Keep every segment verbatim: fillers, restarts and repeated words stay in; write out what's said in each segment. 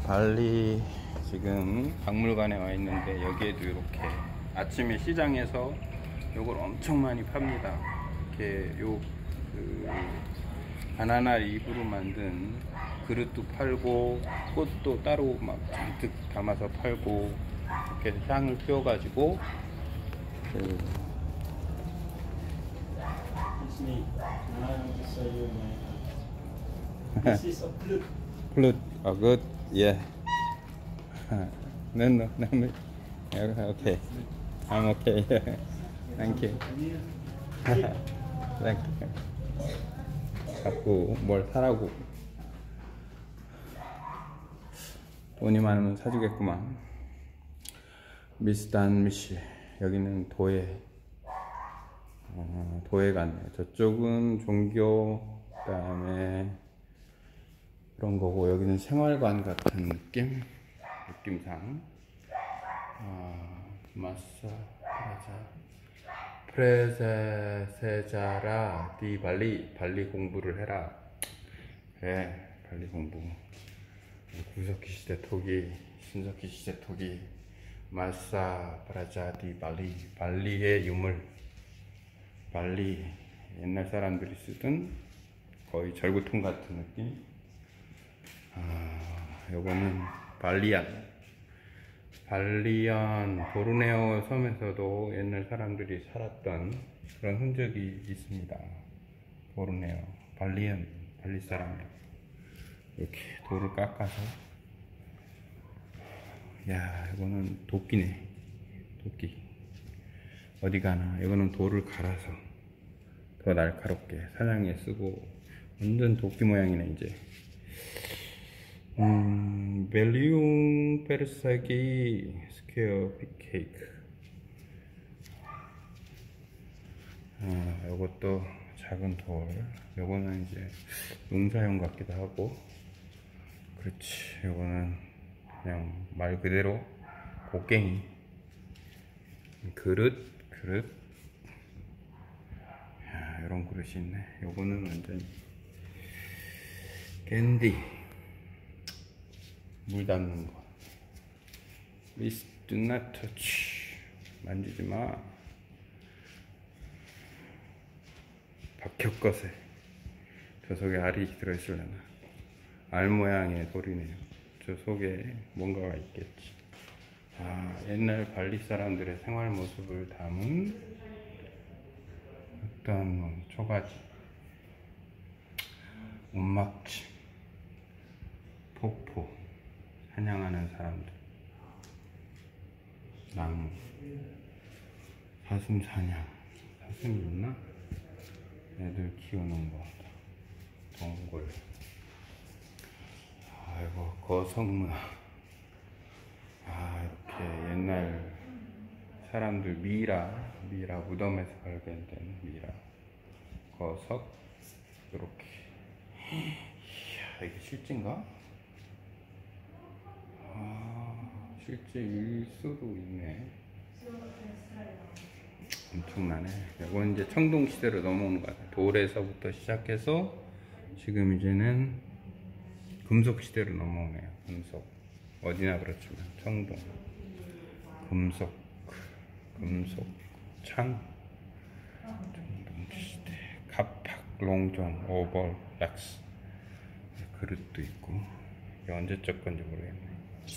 발리 지금 박물관에 와 있는데, 여기에도 이렇게 아침에 시장에서 요걸 엄청 많이 팝니다. 이렇게 요그 바나나 잎으로 만든 그릇도 팔고, 꽃도 따로 막 잔뜩 담아서 팔고, 이렇게 향을 피워가지고 그 This is a flute. flute. Oh, good. Yeah. No, no, no, no. Okay. I'm okay. Thank you. Thank you. 자꾸 뭘 사라고. 돈이 많으면 사주겠구만. 미스단 미시. 여기는 도예. 어, 도예 같네. 저쪽은 종교, 그 다음에 그런 거고, 여기는 생활관 같은 느낌? 느낌상. 아, 마사, 프라자, 프레세자라, 디 발리, 발리 공부를 해라. 그래, 발리 공부. 구석기 시대 토기, 신석기 시대 토기, 마사, 프라자, 디 발리, 발리의 유물. 발리, 옛날 사람들이 쓰던 거의 절구통 같은 느낌. 아, 요거는 발리안. 발리안, 보르네오 섬에서도 옛날 사람들이 살았던 그런 흔적이 있습니다. 보르네오, 발리안, 발리 사람들. 이렇게 돌을 깎아서. 야, 이거는 도끼네. 도끼. 어디 가나. 이거는 돌을 갈아서 더 날카롭게 사냥에 쓰고, 완전 도끼 모양이네, 이제. 음, 벨리움 페르사기 스퀘어 빅케이크. 아, 요것도 작은 돌. 요거는 이제 농사용 같기도 하고. 그렇지. 요거는 그냥 말 그대로 곡괭이. 그릇, 그릇. 야, 이런 그릇이 있네. 요거는 완전 캔디. 물 담는 거. Please do not touch. 만지지 마. 박혁거세. 저 속에 알이 들어있으려나. 알 모양의 돌이네요. 저 속에 뭔가가 있겠지. 아, 옛날 발리 사람들의 생활 모습을 담은 어떤 뭐 초가지, 움막지, 폭포, 사냥하는 사람들, 나무, 사슴 사냥. 사슴이 있나? 애들 키우는 거. 동굴. 아이고, 거성문화. 아, 이렇게 옛날 사람들 미라, 미라 무덤에서 발견된 미라, 거석. 이렇게. 이야, 이게 실제인가? 아, 실제일 수도 있네. 엄청나네. 이건 이제 청동 시대로 넘어오는 것 같아요. 돌에서부터 시작해서 지금 이제는 금속 시대로 넘어오네요. 금속. 어디나 그렇지만 청동, 금속, 금속, 창, 청동 시대, 갑팍, 롱존, 오벌, 락스. 그릇도 있고. 이게 언제적 건지 모르겠네.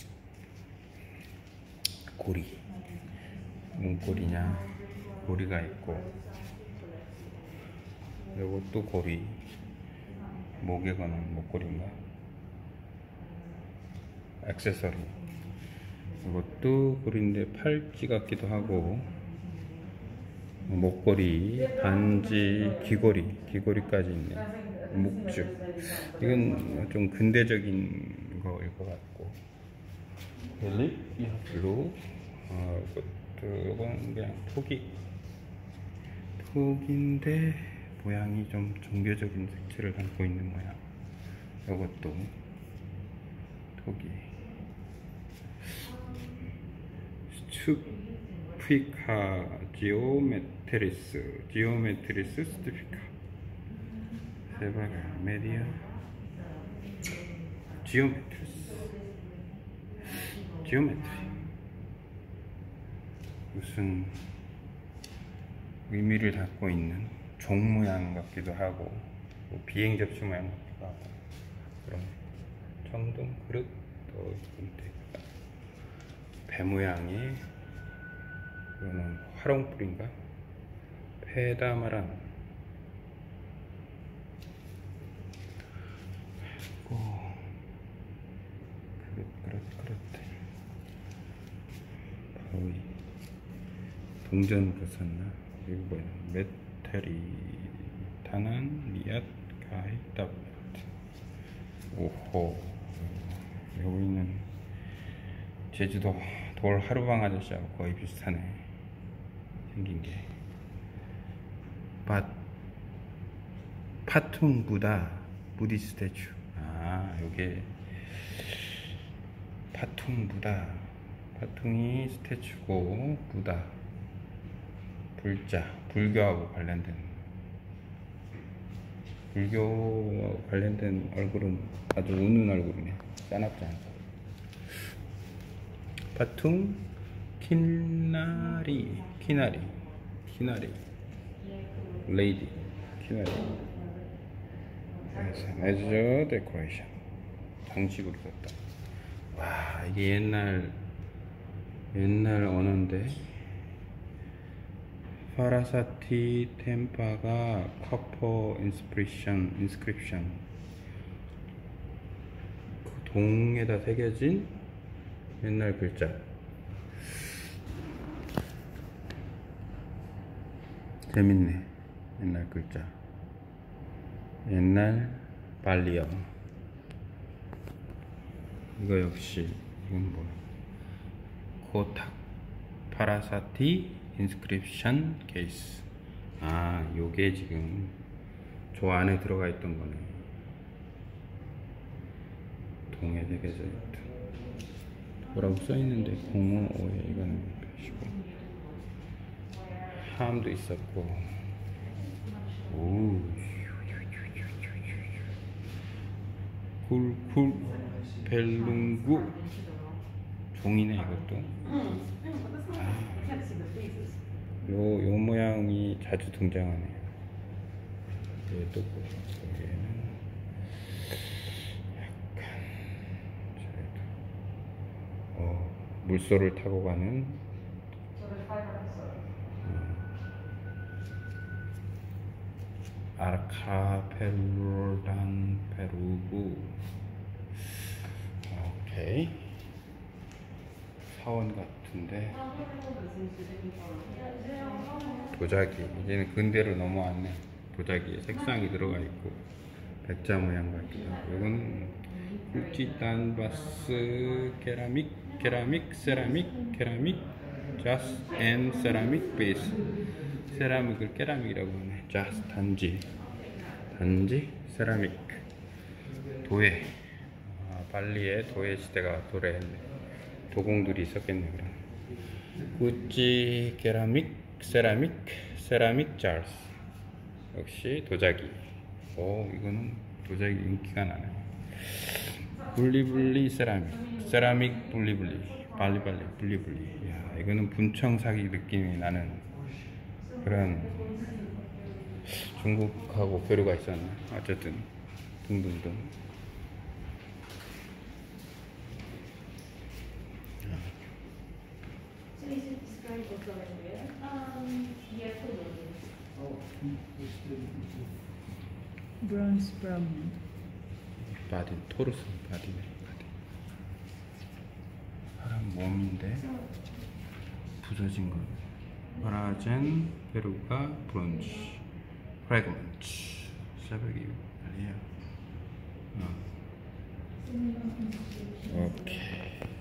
고리, 문고리냐, 고리가 있고, 요것도 고리, 목에 거는 목고리인가, 액세서리. 이것도 고리인데 팔찌 같기도 하고, 목걸이, 반지, 귀걸이, 귀걸이까지 있네. 묵주. 이건 좀 근대적인 거일 것 같고. 립, 블루. 아, 이것도, 이건 그냥 토기. 토기인데, 모양이 좀 종교적인 색채를 담고 있는 모양. 이것도 토기. 스투피카 지오메트리스. 지오메트리스 스투피카. 세바가 메디아. 지오메트리스. 지오메트리. 무슨 의미를 담고 있는 종 모양 같기도 하고 뭐 비행 접시 모양 같기도 하고 그런 청동 그릇 또 있는데 배 모양의 이거는 화롱불인가? 페다마란 그리고 그릇 그릇 그릇 바위 동전 그릇 썼나? 이거 뭐야? 메테리 타난 리앗 가이 더블. 오호, 여기는 제주도 돌 하루방 아저씨하고 거의 비슷하네 생긴게. 파, 파퉁 부다 부디 스태츄. 아, 요게 파퉁 부다. 파퉁이 스태츄고 부다 불자, 불교하고 관련된, 불교 관련된 얼굴은 아주 우는 얼굴이네. 싸납지 않고. 파퉁 키나리, 키나리, 키나리, 레이디, 키나리. 에즈 데코레이션. 장식으로 썼다. 와, 이게 옛날, 옛날 언어인데. 파라사티 템파가 커퍼 인스크립션 인스크립션 그 동에다 새겨진 옛날 글자. 재밌네. 옛날 글자, 옛날 발리어. 이거 역시 이건 뭐야? 코탁 파라사티 인스크립션 케이스. 아, 요게 지금 저 안에 들어가 있던 거네. 동에 새겨져 있다. 뭐라고 써있는데 공오오에 이거는 표시고 함도 있었고. 오, 쿨쿨 벨룽구 종이네 이것도. 아, 요, 요 모양이 자주 등장하네요. 얘도 여기에는 약간 저희도 어, 물소를 타고 가는 음, 아르카펠로단 페루구. 오케이, 사원 같은데. 도자기, 이제는 근대로 넘어왔네. 도자기에 색상이 들어가 있고 백자 모양 같기도 하고. 이거는 구찌 단바스 케라믹, 케라믹, 세라믹, 케라믹, 자스 앤 세라믹 베이스. 세라믹을 케라믹이라고 하네. 자스 단지, 단지 세라믹. 도예. 아, 발리에 도예 시대가 도래했네. 도공들이 있었겠네. 그럼 구찌 케라믹, 세라믹, 세라믹 자스. 역시 도자기. 오, 이거는 도자기 인기가 나네. 블리블리 세라믹, 세라믹 블리블리, 발리발리 블리블리. 야, 이거는 분청사기 느낌이 나는 그런, 중국하고 교류가 있었나? 어쨌든 등등등. Bronze brown. 바디, 토르스 바디네. 바디. 사람 몸인데 부서진 거. 파라젠 페루가 브론즈 프래그먼트 샤베기 알리야. 어. 오케이.